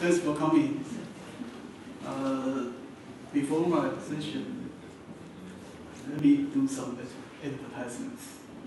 Thanks for coming. Before my session, let me do some advertisements.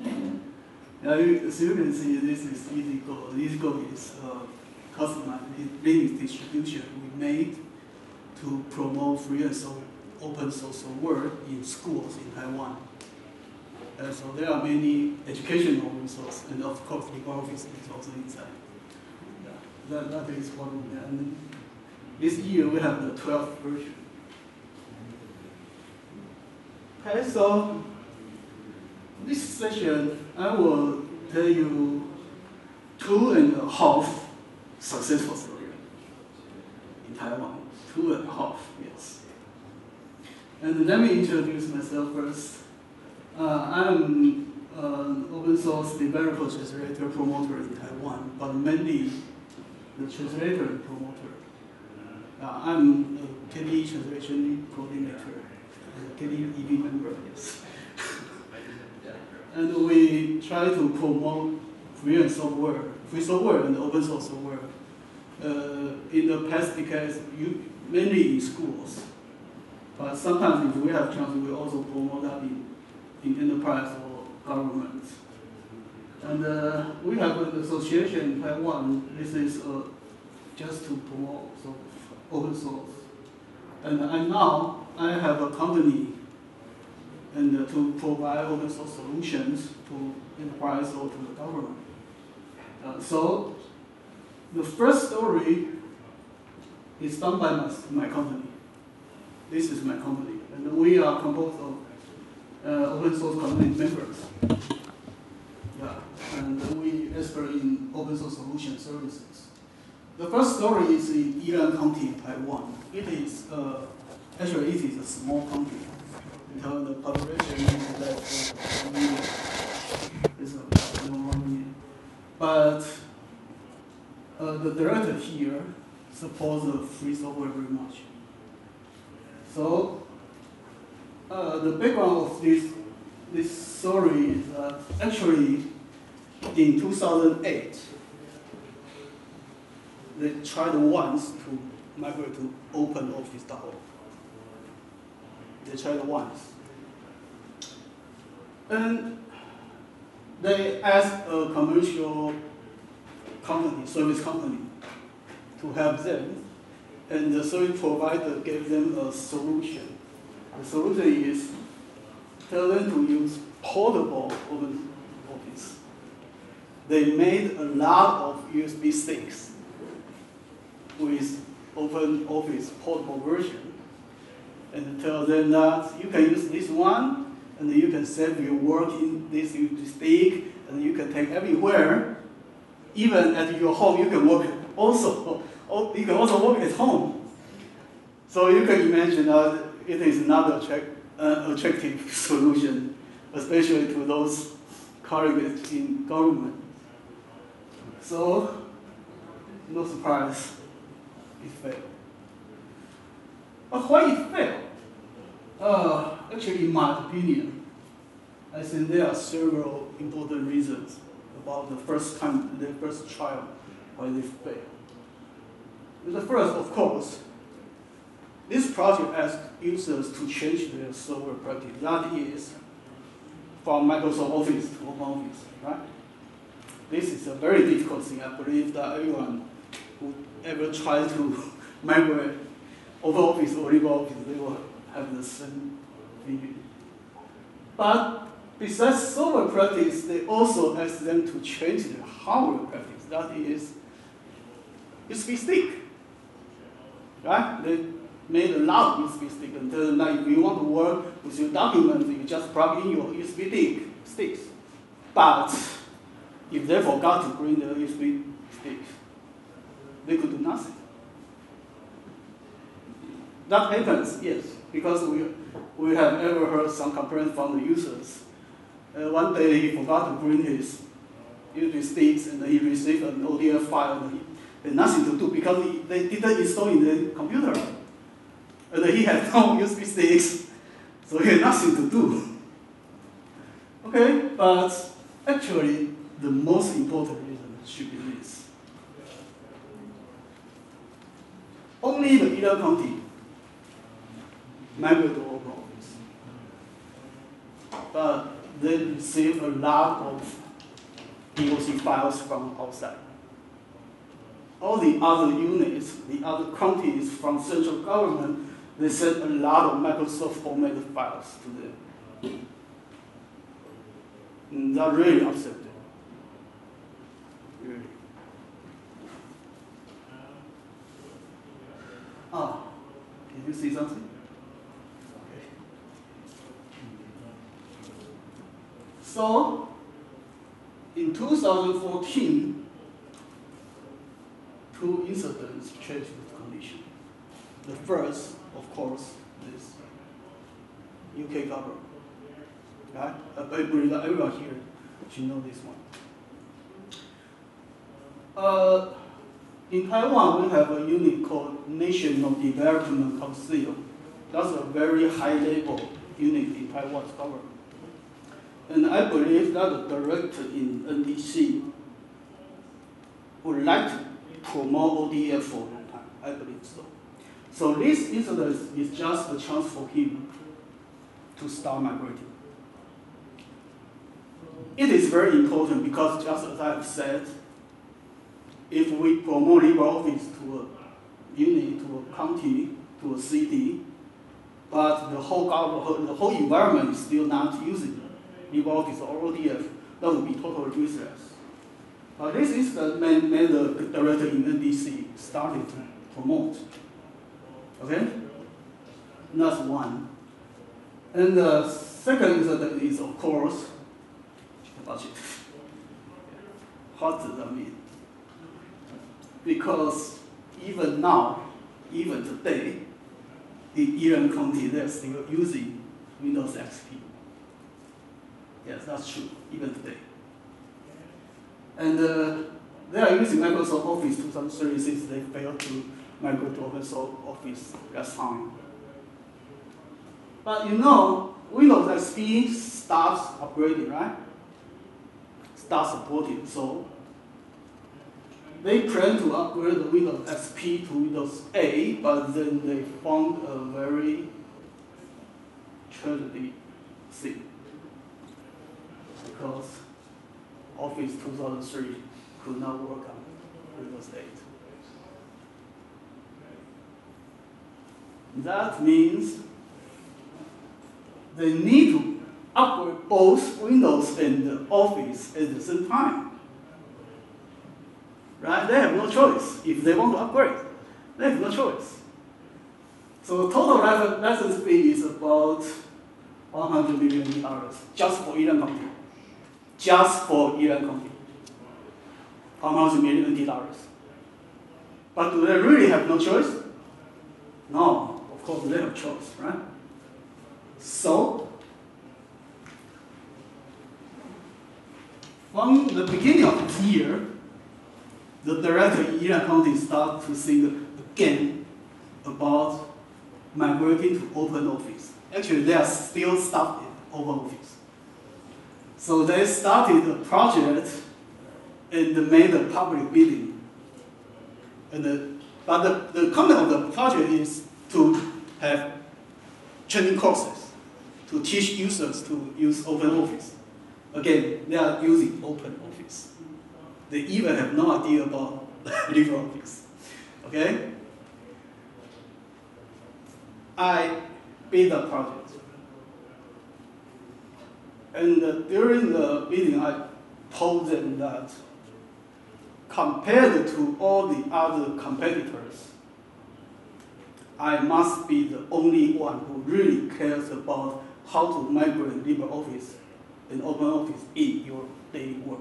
As you can see, this is EasyGo. EasyGo is a customized Linux distribution we made to promote free and open source work in schools in Taiwan. So there are many educational resources, and of course, Libreoffice is also inside. That is one. And this year we have the 12th version. Okay, so this session I will tell you 2.5 successful stories in Taiwan. 2.5, yes. And let me introduce myself first. I'm an open source developer translator promoter in Taiwan, but mainly the translator and promoter. I'm a KDE translation coordinator, and KDE EV member, yes. And we try to promote free software and open source software. In the past decades, mainly in schools. But sometimes if we have chance, we also promote that in enterprise or government. And we have an association in Taiwan. This is just to promote open source. And now I have a company and to provide open source solutions to enterprise or to the government. So the first story is done by my company. This is my company, and we are composed of open source community members. Yeah, and we expert in open source solution services. The first story is in Yilan County, Taiwan. It is actually it is a small county. The population is less than 1 million. It's about 1 million. But the director here supports the free software very much. So the background of this story is that actually in 2008 they tried once to migrate to OpenOffice.org. They tried once. And they asked a commercial company, service company, to help them. And the service provider gave them a solution. The solution is tell them to use portable OpenOffice. They made a lot of USB sticks with OpenOffice portable version, and tell them that you can use this one, and you can save your work in this USB stick, and you can take everywhere. Even at your home, you can work also. You can also work at home. So you can imagine that it is not an attractive solution, especially to those colleagues in government. So, no surprise, it failed. But why it failed? Actually, in my opinion, I think there are several important reasons about the first trial, why they failed. The first, of course, this project asks users to change their software practice. That is from Microsoft Office to OpenOffice, right? This is a very difficult thing. I believe that everyone who ever tries to migrate OpenOffice or LibreOffice, they will have the same feeling. But besides software practice, they also ask them to change their hardware practice. That is USB stick. Right? They made a lot of USB sticks and tell them that if you want to work with your documents, you just plug in your USB sticks. But if they forgot to bring the USB sticks, they could do nothing. That happens, yes, because we have ever heard some complaints from the users. One day he forgot to bring his USB sticks, and he received an ODF file, and he had nothing to do because they didn't install in the computer. And he had no USB sticks, so he had nothing to do. Okay, but actually, the most important reason should be this. only the Erie County migrate to OpenOffice. But they receive a lot of DOC files from outside. All the other units, the other counties from central government, they send a lot of Microsoft formatted files to them. And that really upset them. Really. Can you see something? Okay. So, in 2014, two incidents changed the condition. The first, of course, is UK government. Right? I believe that everyone here should know this one. In Taiwan, we have a unit called National Development Council. That's a very high-level unit in Taiwan's government. And I believe that the director in NDC would like to promote ODF for a long time. I believe so. So this incident is just a chance for him to start migrating. It is very important because, just as I have said, if we promote Libreoffice to a unit, to a county, to a city, but the whole environment is still not using Libreoffice or ODF, that would be totally useless. This is the main the director in NDC started to promote. Okay? And that's one. And the second incident is, of course, the budget. What does that mean? Because even now, even today, in Erie County, they're still using Windows XP. Yes, that's true, even today. And they are using Microsoft Office 2036. They failed to migrate to Microsoft Office last time. But you know, Windows XP starts upgrading, right? Starts supporting. So they plan to upgrade the Windows XP to Windows 8, but then they found a very tragedy thing. Because Office 2003 could not work on Windows 8. That means they need to upgrade both Windows and Office at the same time. Right? They have no choice. If they want to upgrade, they have no choice. So total license fee is about $100 million just for Erie County. Just for Erie County. $100 million. But do they really have no choice? No, of course they have choice, right? So, from the beginning of this year, the director in Erie County started to think again about migrating to OpenOffice. Actually, they are still stuck in OpenOffice. So they started a project and made a public bidding. But the content of the project is to have training courses to teach users to use OpenOffice. Again, they are using OpenOffice. They even have no idea about Libreoffice. Okay? I bid the project. And during the bidding, I told them that compared to all the other competitors, I must be the only one who really cares about how to migrate Libreoffice and OpenOffice in your daily work.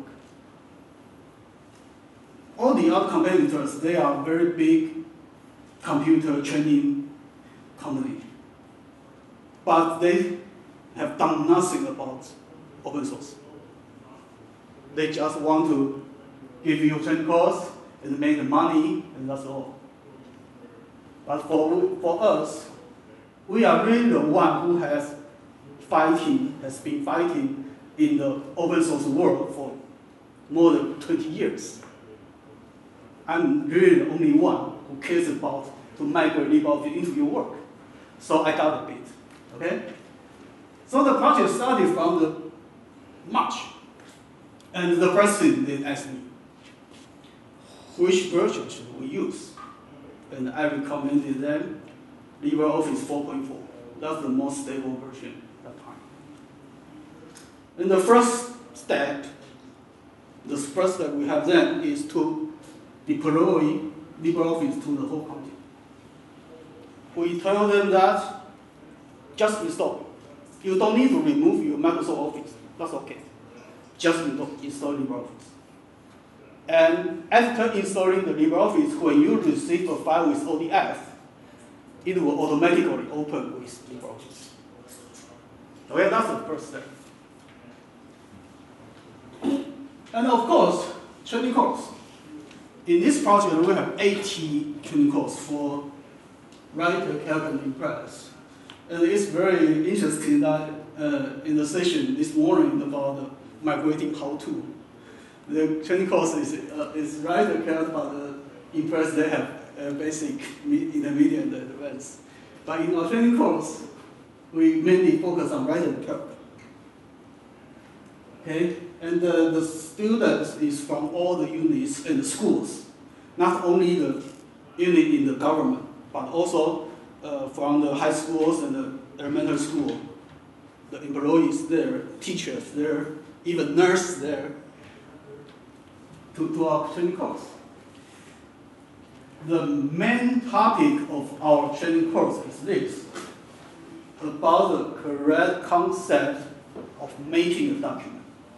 All the other competitors, they are very big computer training company, but they have done nothing about open source. They just want to give you training course and make money, and that's all. But for us, we are really the one who has been fighting in the open source world for more than 20 years. I'm really the only one who cares about to migrate Libreoffice into your work. So I got a bit, okay? So the project started from the March. And the first thing they asked me, which version should we use? And I recommended them LibreOffice 4.4. That's the most stable version at that time. And the first step we have then is to deploy LibreOffice to the whole company. We tell them that just install. You don't need to remove your Microsoft Office. That's okay. Just install LibreOffice. And after installing the LibreOffice, when you receive a file with ODF, it will automatically open with LibreOffice. Okay, that's the first step. And of course, training course. In this project, we have 80 training courses for Writer, Calc, and Impress. And it's very interesting that in the session this morning about the migrating how-to, the training course is Writer, Calc, but Impress, they have basic, intermediate, and advanced. But in our training course, we mainly focus on Writer and Calc. Okay, and the students is from all the units and the schools, not only the unit in the government, but also from the high schools and the elementary school, the employees there, teachers there, even nurses there, to our training course. The main topic of our training course is this, about the correct concept of making a document.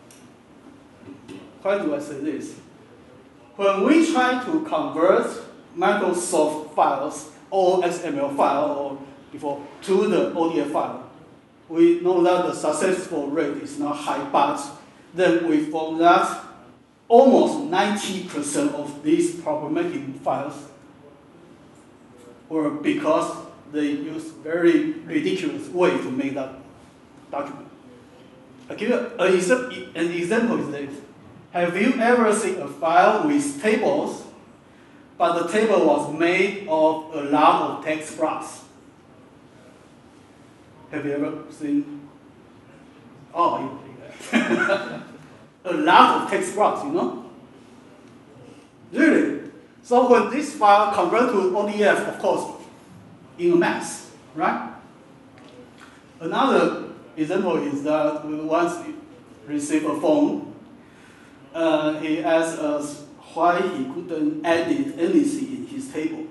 Why do I say this? When we try to convert Microsoft files or XML file or before to the ODF file, we know that the successful rate is not high, but then we found that almost 90% of these problematic files were because they use very ridiculous way to make that document. I'll give you an example is this. Have you ever seen a file with tables, but the table was made of a lot of text blocks? Have you ever seen? Oh, you think that. A lot of text blocks, you know? Really? So when this file converts to ODF, of course, in a mess, right? Another example is that we once received a phone. He asked us why he couldn't edit anything in his table.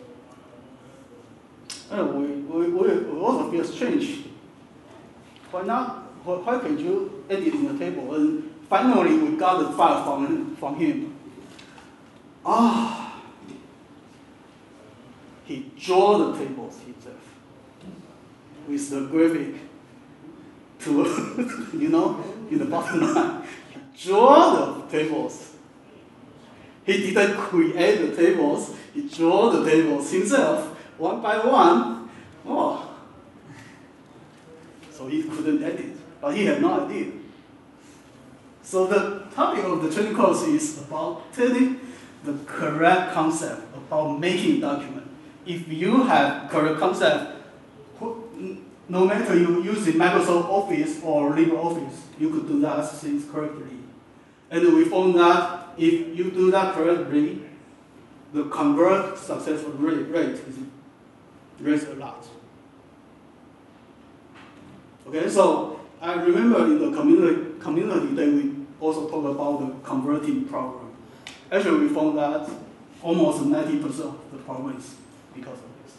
We also feel strange. Why not? Why can't you edit in the table? And finally, we got the file from him. He drew the tables himself with the graphic to, you know, in the bottom line. Draw the tables. He didn't create the tables, he drew the tables himself, one by one. Oh. So he couldn't edit, but he had no idea. So the topic of the training course is about telling the correct concept about making document. If you have correct concept, no matter you using Microsoft Office or LibreOffice, you could do that things correctly. And we found that if you do that correctly, the convert successful rate is raised a lot. Okay, so I remember in the community that we also talk about the converting problem. Actually, we found that almost 90% of the problem is because of this.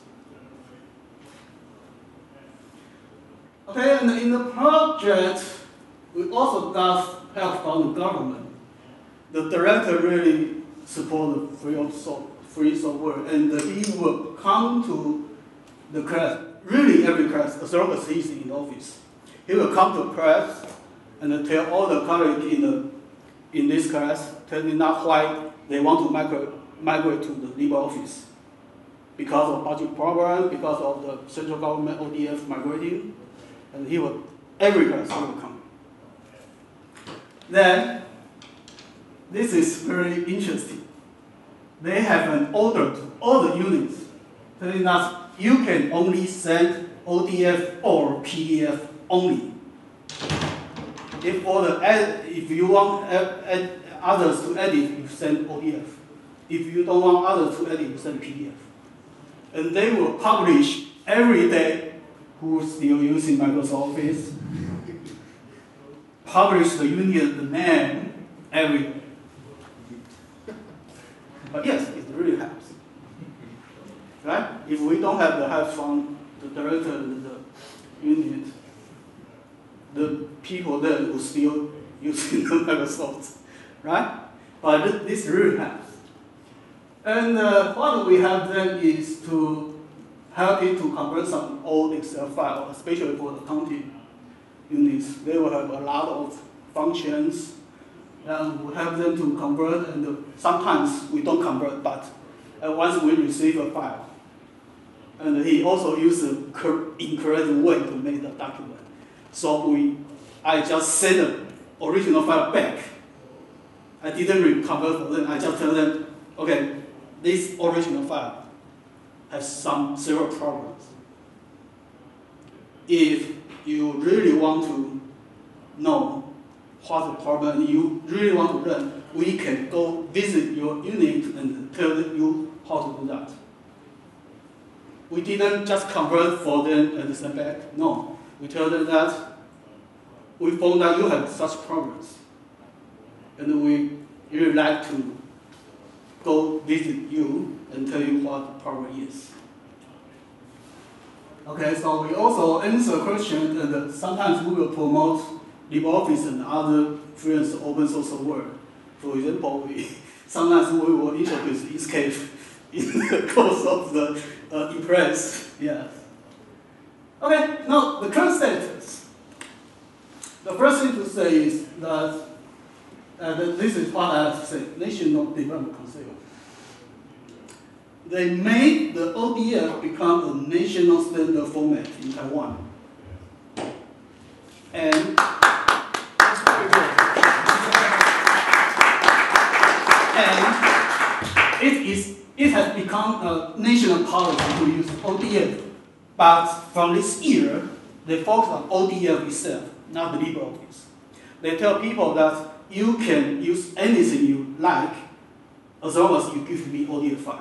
Okay, and in the project, we also got help from the government. The director really supported free software, and he will come to the class, really every class, as long as he's in the office. He will come to class and tell all the colleagues in this class, telling them why they want to migrate to the LibreOffice. Because of budget problem, because of the central government ODF migrating, and every class he will come. Then, this is very interesting. They have an order to all the units telling us you can only send ODF or PDF only. If you want others to edit, you send ODF. If you don't want others to edit, you send PDF. And they will publish every day who's still using Microsoft Office. Publish the union, the name, every day. But yes, it really helps. Right? If we don't have the help from the director and the unit, the people then will still using the Microsoft. Right? But this really helps. And what we have then is to help it to convert some old Excel file, especially for the accounting units. They will have a lot of functions, and we have them to convert, and sometimes we don't convert, but once we receive a file, and he also used the incorrect way to make the document. So I just send the original file back. I didn't convert for them, I just tell them, okay, this original file has several problems. If you really want to know what the problem and you really want to learn, we can go visit your unit and tell you how to do that. We didn't just convert for them and send back. No, we tell them that we found that you have such problems, and we really like to go visit you and tell you what the problem is. Okay, so we also answer questions, and sometimes we will promote Libreoffice and other free and open source software. For example, sometimes we will introduce Escape in the course of the Impress. Yes. Okay, now the current status. The first thing to say is that this is what I have to say, National Development Council. They made the ODF become a national standard format in Taiwan. And that's very good. And it has become a national policy to use ODF. But from this year, they focus on ODF itself, not the Libreoffice. They tell people that you can use anything you like as long as you give me ODF file.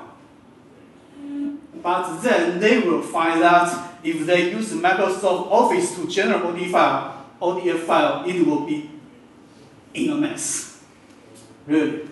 But then they will find that if they use Microsoft Office to generate ODF file, it will be in a mess. Really.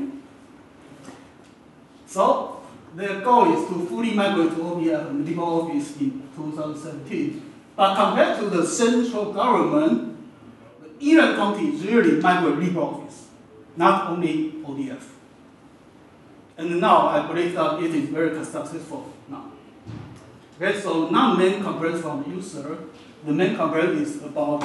So their goal is to fully migrate to ODF and Libreoffice in 2017. But compared to the central government, the Yilan County really migrate Libreoffice, not only ODF. And now I believe that it is very successful now. Okay, so now main complaint from the user. The main complaint is about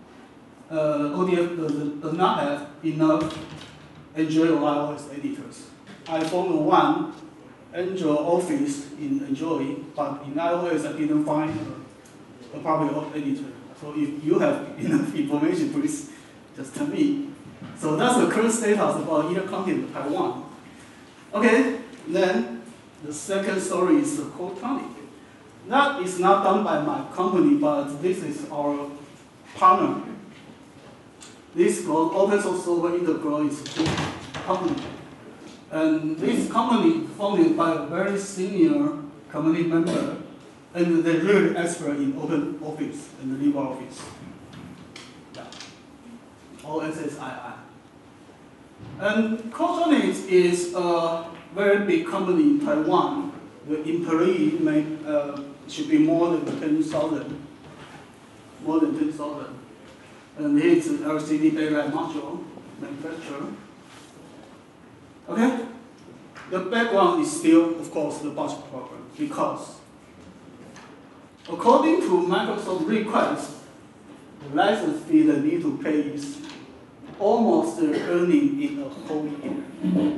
ODF does not have enough Android or iOS editors. iPhone 1, Android Office in Android, but in iOS I didn't find a public editor. So if you have enough information, please just tell me. So that's the current status about Yilan County in Taiwan. Okay, then the second story is the code tonic. That is not done by my company, but this is our partner. This called Open Source Software Integral is a company. And this company is funded by a very senior community member, and they're really expert in Open Office and Libreoffice. Yeah. OSSII. And Cotronics is a very big company in Taiwan. The employee should be more than 10,000. More than 10,000. And it's an LCD backlight module manufacturer. Okay? The background is still, of course, the budget problem, because according to Microsoft request, the license fee they need to pay is almost their earning in a whole year.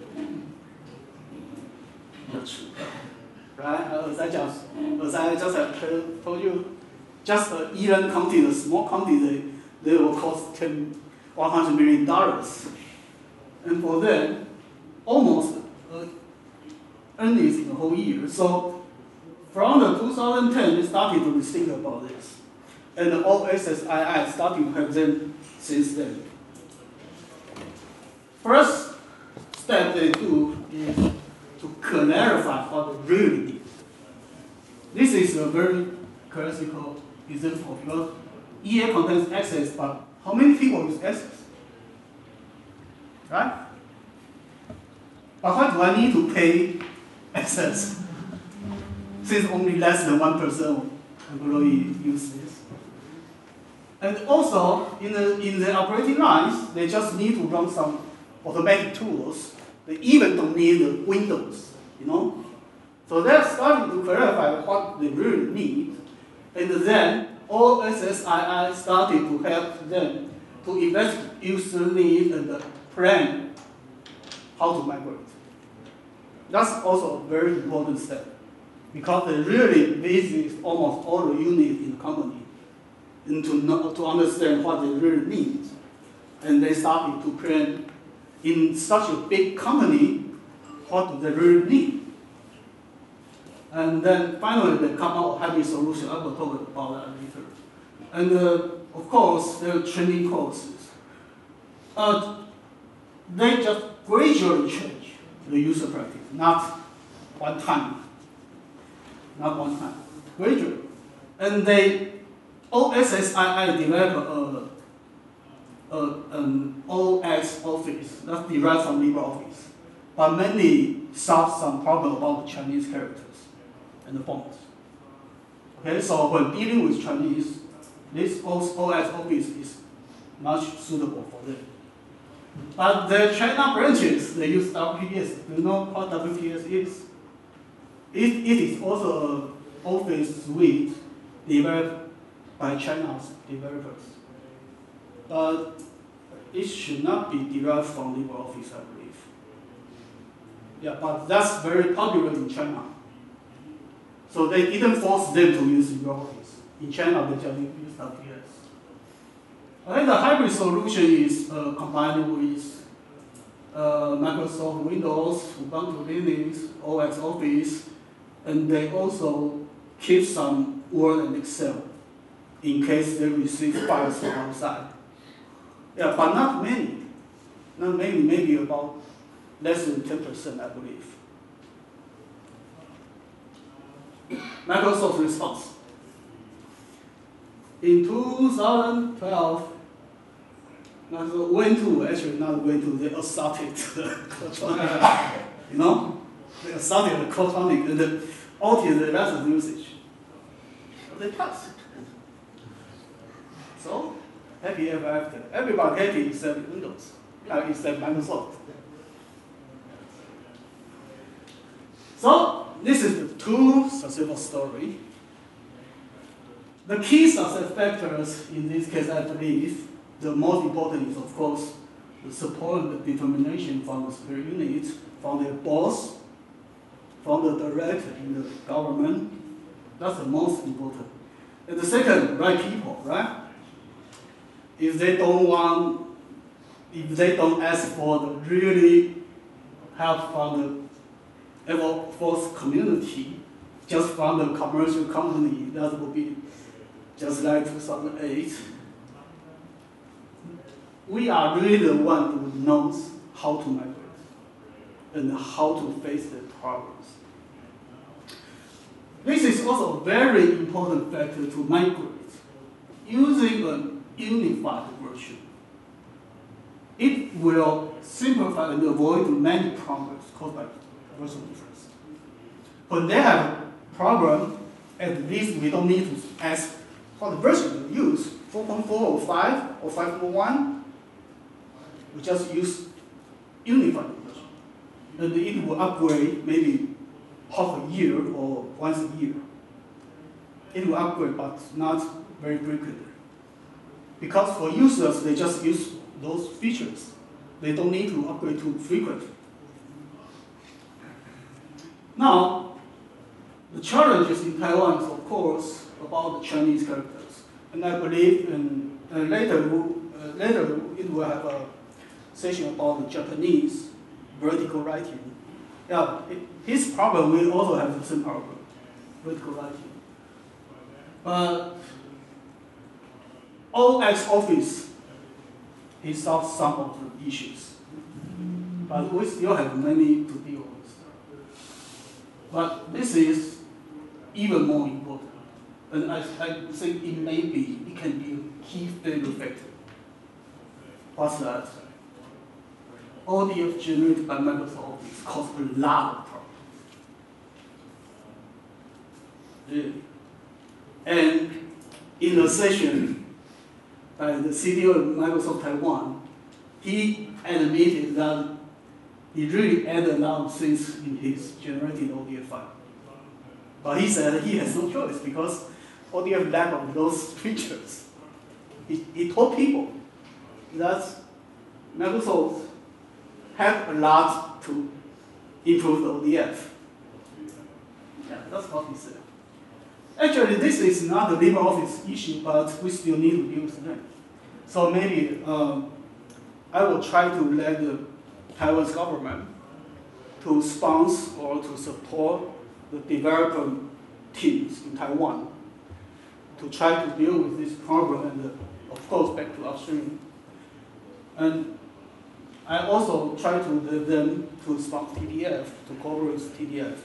That's true. Right? As I just have told you, just a Yilan County, a small county, they will cost $100 million. And for them, almost earnings in a whole year. So from the 2010, they started to think about this. And all SSII started to have them since then. First step they do is to clarify what they really need. This is a very classical example because EA contains access, but how many people use access? Right? But why do I need to pay access? Since only less than 1% employee use this. And also, in the operating lines, they just need to run some automatic tools. They even don't need the Windows, you know? So they're starting to clarify what they really need. And then all SSII started to help them to investigate user needs and plan how to migrate. That's also a very important step because they really visit almost all the units in the company and to understand what they really need. And they started to plan in such a big company, what do they really need? And then finally they come out with a hybrid solution. I will talk about that later. And of course, there are training courses. They just gradually change the user practice, not one time. Not one time, gradually. And they, OSSII develop an OS office that's derived from Libreoffice, but mainly solve some problem about the Chinese characters and the fonts. Okay, so when dealing with Chinese, this OS office is much suitable for them. But the China branches, they use WPS. Do you know what WPS is? It is also an office suite developed by China's developers. But it should not be derived from Libreoffice, I believe. Yeah, but that's very popular in China. So they didn't force them to use Libreoffice. In China, they just use WPS. Okay, the hybrid solution is combined with Microsoft Windows, Ubuntu Linux, OS Office, and they also keep some Word and Excel in case they receive files from outside. Yeah, but not many. Not many, maybe about less than 10%, I believe. Microsoft response. In 2012, Weng 2, actually not Weng 2, they assaulted the Codtronic. You know? They assaulted the Codtronic and altered the license usage. But they passed. So, happy ever after. Everybody happy except Windows, except Microsoft. So, this is the two successful story. The key success factors in this case, I believe, the most important is, of course, the support and the determination from the superior units, from their boss, from the director in the government. That's the most important. And the second, right people, right? If they don't ask for the really help from the Air Force community, just from the commercial company, that would be just like 2008. We are really the one who knows how to migrate and how to face the problems. This is also a very important factor to migrate using a unified version. It will simplify and avoid many problems caused by version difference. When they have a problem, at least we don't need to ask what version we use, 4.4 or 5 or 5.1. We just use unified version. And it will upgrade maybe half a year or once a year. It will upgrade, but not very frequently. Because for users, they just use those features. They don't need to upgrade too frequently. Now, the challenges in Taiwan is, of course, about the Chinese characters. And I believe later it will have a session about the Japanese vertical writing. Yeah, his problem will also have the same problem. vertical lighting. But OX Office, he solved some of the issues. But we still have many to deal with. But this is even more important. And I think it can be a key failure factor. What's that? ODF generated by Microsoft Office causes a lot of problems. Really. And in a session by the CTO of Microsoft Taiwan, he admitted that he really added a lot of things in his generated ODF file. But he said he has no choice because ODF lack of those features. He told people that Microsoft have a lot to improve the ODF. Yeah, that's what he said. Actually, this is not a Libreoffice issue, but we still need to deal with that. So maybe I will try to let the Taiwan's government to sponsor or to support the developer teams in Taiwan to try to deal with this problem and, of course, back to upstream. And I also try to let them to sponsor TDF, to cooperate with TDF.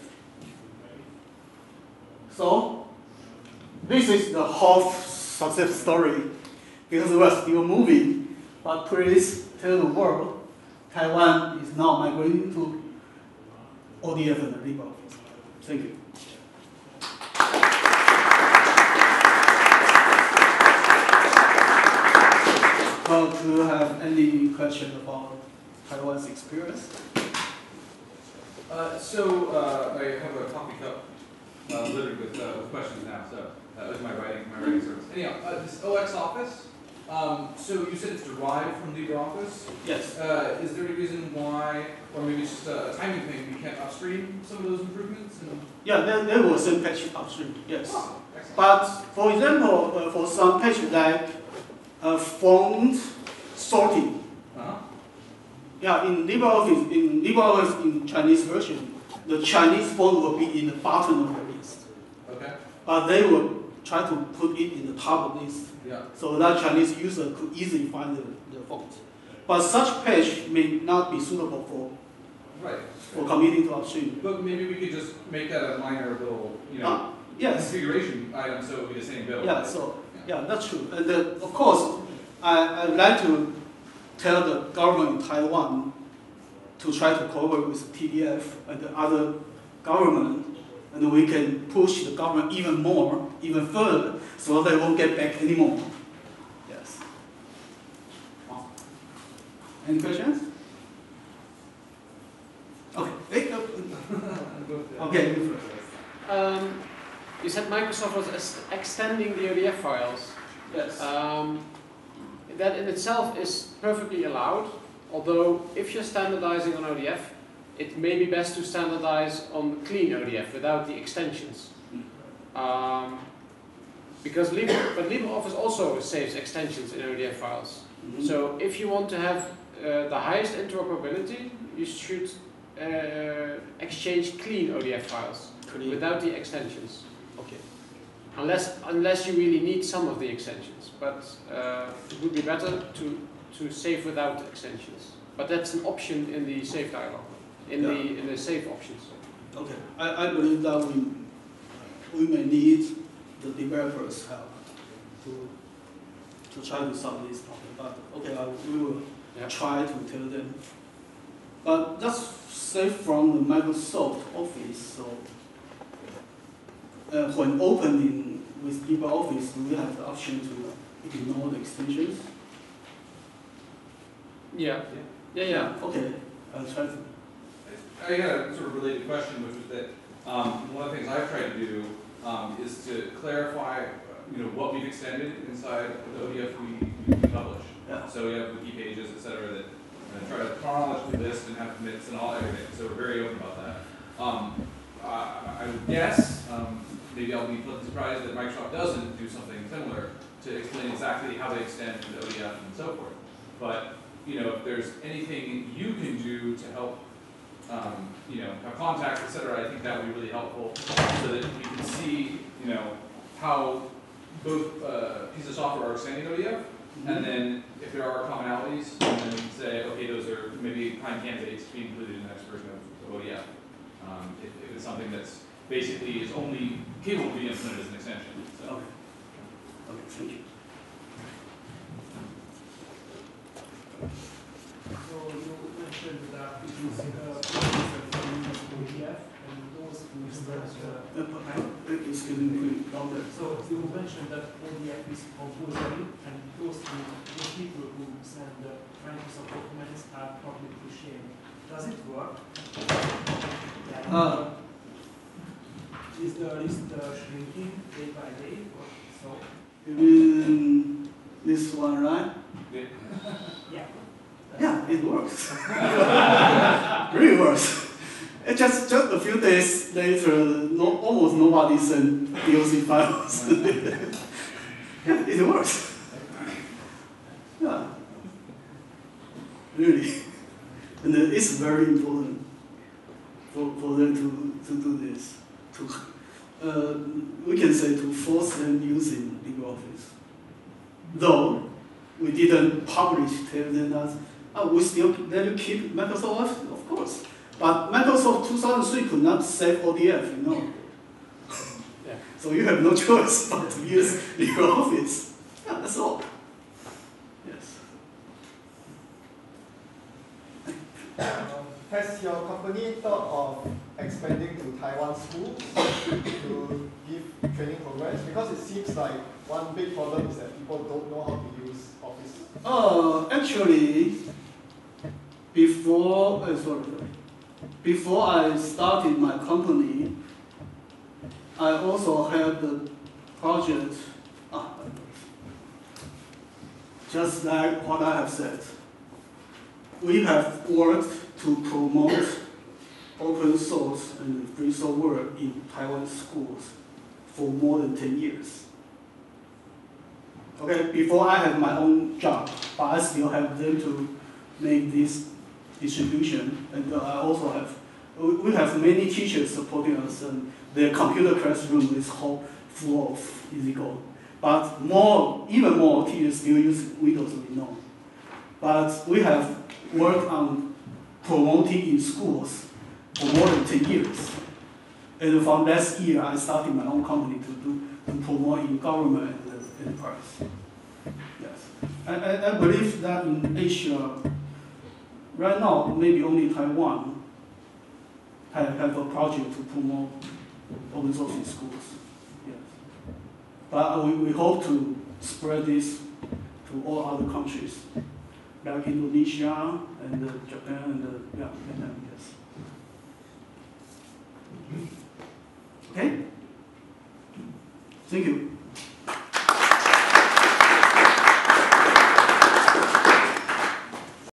So this is the half success story because we are still moving, but please tell the world Taiwan is now migrating to ODF and Libreoffice. Thank you. Well, do you have any question about Taiwan's experience? I have a coffee cup littered with questions now. So that was my writing service. Anyhow, this OX Office. So you said it's derived from Libreoffice. Yes. Is there any reason why, or maybe it's just a timing thing, we can't upstream some of those improvements? Yeah, there was some patch upstream. Yes. Oh, but for example, for some patch like font sorting. Yeah, in LibreOffice in Chinese version, the Chinese font will be in the bottom of the list. Okay. But they will try to put it in the top of the list. Yeah. So that Chinese user could easily find the font. But such patch may not be suitable for committing to upstream. But maybe we could just make that a minor little, yes. configuration item so it would be the same build. Yeah, yeah, that's true. And of course, I'd like to tell the government in Taiwan to try to cooperate with TDF and the other government, and we can push the government even more, even further, so they won't get back anymore. Yes. Any questions? Okay. Okay. You said Microsoft was extending the ODF files. Yes. That in itself is perfectly allowed, although if you're standardizing on ODF, it may be best to standardize on clean ODF without the extensions. Because LibreOffice also saves extensions in ODF files. Mm-hmm. So if you want to have the highest interoperability, you should exchange clean ODF files without the extensions. Okay. Unless you really need some of the extensions, but it would be better to save without extensions. But that's an option in the save dialog, in the save options. Okay, I believe that we may need the developers' help to try to solve this problem. But okay, we will try to tell them. But that's saved from the Microsoft Office. So when opening with Libreoffice, do we have the option to ignore the extensions? Yeah. Okay, I'll try to. I got a sort of related question, which was that one of the things I've tried to do is to clarify, what we've extended inside the ODF we publish. Yeah. So we have wiki pages, et cetera, that try to chronologically list and have commits and everything. So we're very open about that. I would guess, maybe I'll be pleasantly surprised that Microsoft doesn't do something similar to explain exactly how they extend to the ODF and so forth. But if there's anything you can do to help, have contacts, et cetera, I think that would be really helpful so that we can see how both pieces of software are extending ODF, and then if there are commonalities, and then say, okay, those are maybe prime candidates to be included in the next version of ODF. If it's something that's basically is only capable of being implemented as an extension. So. Okay. Okay, thank you. So you mentioned that it is ODF and those who use Excuse me, please, louder. So you mentioned that ODF is compulsory and those people who send Microsoft documents are publicly shared. Does it work? Is the list shrinking day by day or so? You mean this one, right? Yeah. Yeah. Yeah, it works. Really works. It just a few days later, almost nobody sent DOC files. Yeah, it works. Yeah, really. And it's very important for them to do this. We can say to force them using Libreoffice. Though we didn't publish, tell them that we still let you keep Microsoft Office, of course. But Microsoft 2003 could not save ODF, you know. Yeah. So you have no choice but to use Libreoffice. Yeah, that's all. Yes. Has your company thought of expanding to Taiwan schools to give training programs? Because it seems like one big problem is that people don't know how to use Office. Actually, before I started my company, I also had the project, just like what I have said. We have worked to promote open source and free software in Taiwan schools for more than 10 years. Okay, before I had my own job, but I still have them to make this distribution, and I also have, we have many teachers supporting us, and their computer classroom is full of EasyGo. But even more teachers still use Windows, we know. But we have worked on promoting in schools for more than 10 years. And from last year, I started my own company to promote in government and enterprise. Yes. I believe that in Asia, right now, maybe only Taiwan have a project to promote open source in schools. Yes. But we hope to spread this to all other countries, like Indonesia and Japan and Vietnam. Yes. Okay. Thank you.